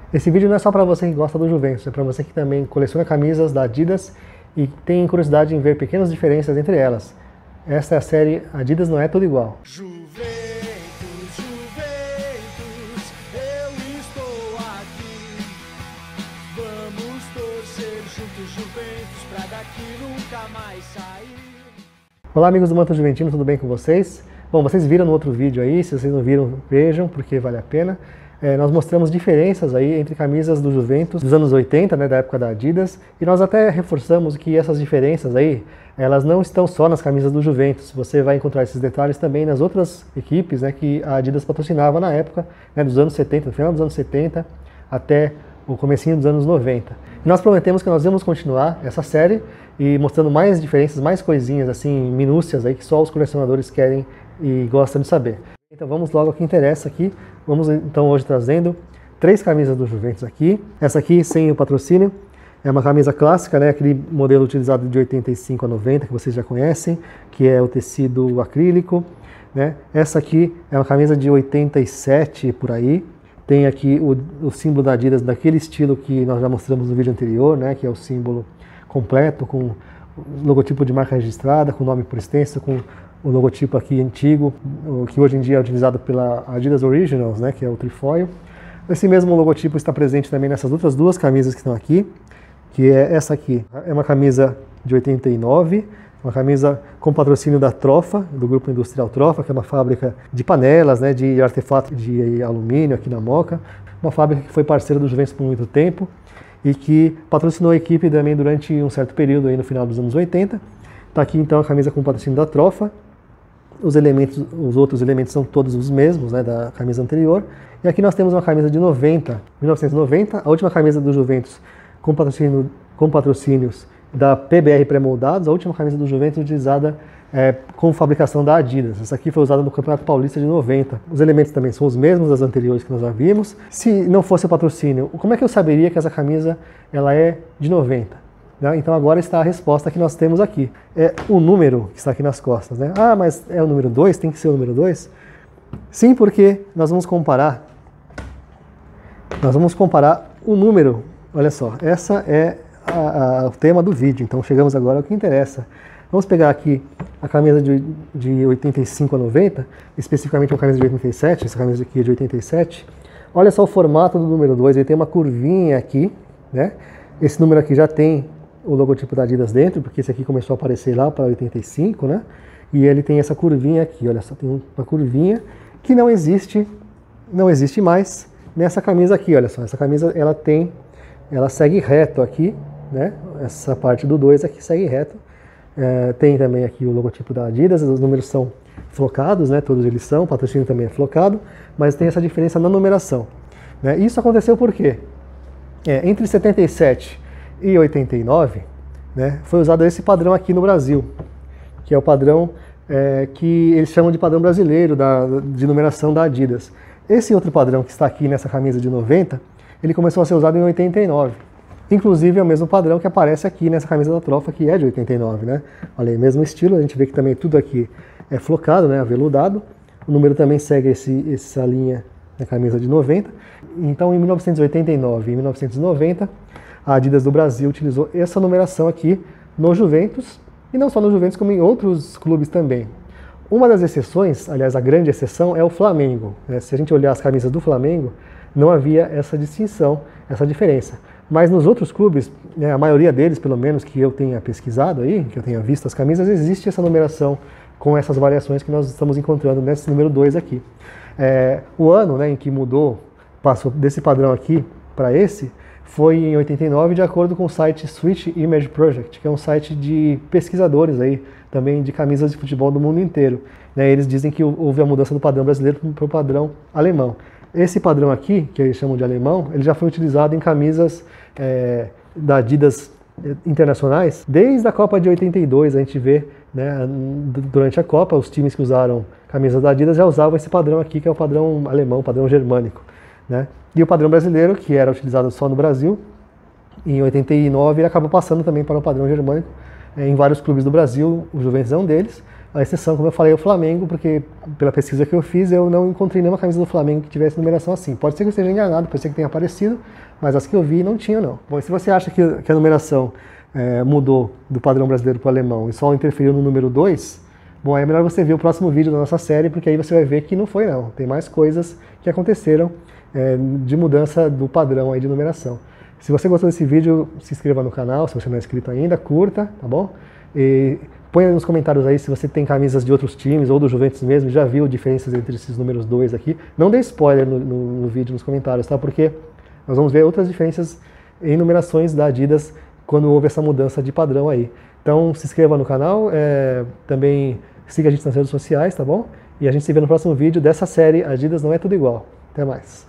Esse vídeo não é só para você que gosta do Juventus, é para você que também coleciona camisas da Adidas e tem curiosidade em ver pequenas diferenças entre elas. Esta é a série Adidas Não É Tudo Igual. Juventus, Juventus, eu estou aqui. Vamos torcer juntos, Juventus, pra daqui nunca mais sair. Olá amigos do Manto Juventino, tudo bem com vocês? Bom, vocês viram no outro vídeo aí, se vocês não viram, vejam, porque vale a pena. Nós mostramos diferenças aí entre camisas do Juventus dos anos 80, né, da época da Adidas, e nós até reforçamos que essas diferenças aí, elas não estão só nas camisas do Juventus. Você vai encontrar esses detalhes também nas outras equipes, né, que a Adidas patrocinava na época, né, dos anos 70, no final dos anos 70 até o comecinho dos anos 90. E nós prometemos que nós vamos continuar essa série e mostrando mais diferenças, mais coisinhas assim, minúcias aí que só os colecionadores querem e gostam de saber. Então vamos logo ao que interessa aqui. Vamos então hoje trazendo 3 camisas do Juventus aqui. Essa aqui sem o patrocínio, é uma camisa clássica, né? Aquele modelo utilizado de 85 a 90 que vocês já conhecem, que é o tecido acrílico, né? Essa aqui é uma camisa de 87 por aí. Tem aqui o símbolo da Adidas daquele estilo que nós já mostramos no vídeo anterior, né? Que é o símbolo completo com o logotipo de marca registrada, com o nome por extenso, com o logotipo aqui antigo, que hoje em dia é utilizado pela Adidas Originals, né, que é o trifoil. Esse mesmo logotipo está presente também nessas outras 2 camisas que estão aqui, que é essa aqui. É uma camisa de 89, uma camisa com patrocínio da Trofa, do Grupo Industrial Trofa, que é uma fábrica de panelas, né, de artefatos de alumínio aqui na Moca. Uma fábrica que foi parceira do Juventus por muito tempo e que patrocinou a equipe também durante um certo período aí no final dos anos 80. Está aqui então a camisa com patrocínio da Trofa. Os outros elementos são todos os mesmos, né, da camisa anterior. E aqui nós temos uma camisa de 1990, a última camisa do Juventus com patrocínios da PBR Pré-Moldados, a última camisa do Juventus utilizada com fabricação da Adidas. Essa aqui foi usada no Campeonato Paulista de 90. Os elementos também são os mesmos das anteriores que nós já vimos. Se não fosse o patrocínio, como é que eu saberia que essa camisa ela é de 90? Então agora está a resposta que nós temos aqui. É o número que está aqui nas costas, né? Ah, mas é o número 2? Tem que ser o número 2? Sim, porque nós vamos comparar o número. Olha só, essa é o tema do vídeo, então chegamos agora ao que interessa. Vamos pegar aqui a camisa de 85 a 90, especificamente uma camisa de 87, essa camisa aqui é de 87. Olha só o formato do número 2, ele tem uma curvinha aqui, né? Esse número aqui já tem o logotipo da Adidas dentro, porque esse aqui começou a aparecer lá para 85, né? E ele tem essa curvinha aqui, olha só, tem uma curvinha que não existe mais nessa camisa aqui, olha só. Essa camisa ela segue reto aqui, né? Essa parte do 2 aqui segue reto. Tem também aqui o logotipo da Adidas, os números são flocados, né? Todos eles são, o patrocínio também é flocado, mas tem essa diferença na numeração, né? Isso aconteceu por quê? Entre 77 e 89, né, foi usado esse padrão aqui no Brasil, que é o padrão que eles chamam de padrão brasileiro de numeração da Adidas. Esse outro padrão que está aqui nessa camisa de 90, ele começou a ser usado em 89. Inclusive é o mesmo padrão que aparece aqui nessa camisa da Trofa, que é de 89, né? Olha aí, mesmo estilo, a gente vê que também tudo aqui é flocado, né, aveludado. O número também segue essa linha na camisa de 90. Então, em 1989 e 1990, a Adidas do Brasil utilizou essa numeração aqui no Juventus, e não só no Juventus, como em outros clubes também. Uma das exceções, aliás, a grande exceção, é o Flamengo. Se a gente olhar as camisas do Flamengo, não havia essa distinção, essa diferença. Mas nos outros clubes, a maioria deles, pelo menos, que eu tenha pesquisado aí, que eu tenha visto as camisas, existe essa numeração com essas variações que nós estamos encontrando nesse número 2 aqui. O ano, né, em que passou desse padrão aqui para esse, foi em 89, de acordo com o site Switch Image Project, que é um site de pesquisadores aí, também de camisas de futebol do mundo inteiro. Eles dizem que houve a mudança do padrão brasileiro para o padrão alemão. Esse padrão aqui, que eles chamam de alemão, ele já foi utilizado em camisas da Adidas internacionais desde a Copa de 82. A gente vê, né, durante a Copa, os times que usaram camisas da Adidas já usavam esse padrão aqui, que é o padrão alemão, o padrão germânico, né? E o padrão brasileiro, que era utilizado só no Brasil, em 89 ele acabou passando também para o padrão germânico em vários clubes do Brasil. O Juventus é um deles, A exceção, como eu falei, é o Flamengo, porque pela pesquisa que eu fiz, eu não encontrei nenhuma camisa do Flamengo que tivesse numeração assim. Pode ser que eu esteja enganado, pode ser que tenha aparecido, mas as que eu vi não tinham, não. Bom, e se você acha que a numeração mudou do padrão brasileiro para o alemão e só interferiu no número 2, bom, é melhor você ver o próximo vídeo da nossa série, porque aí você vai ver que não foi, não. Tem mais coisas que aconteceram de mudança do padrão aí de numeração. Se você gostou desse vídeo, se inscreva no canal, se você não é inscrito ainda, curta, tá bom? E põe nos comentários aí se você tem camisas de outros times ou do Juventus mesmo, já viu diferenças entre esses números 2 aqui. Não dê spoiler no vídeo, nos comentários, tá? Porque nós vamos ver outras diferenças em numerações da Adidas quando houve essa mudança de padrão aí. Então se inscreva no canal, também siga a gente nas redes sociais, tá bom? E a gente se vê no próximo vídeo dessa série Adidas Não É Tudo Igual. Até mais!